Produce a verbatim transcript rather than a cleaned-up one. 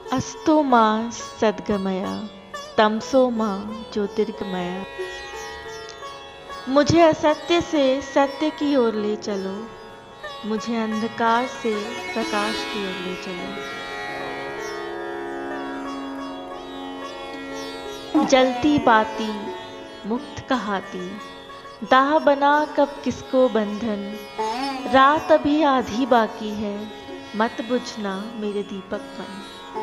अस्तो मां सद्गमया तमसो मां ज्योतिर्गमया। मुझे असत्य से सत्य की ओर ले चलो, मुझे अंधकार से प्रकाश की ओर ले चलो। जलती बाती मुक्त कहाती, दाह बना कब किसको बंधन। रात अभी आधी बाकी है, मत बुझना मेरे दीपक बन।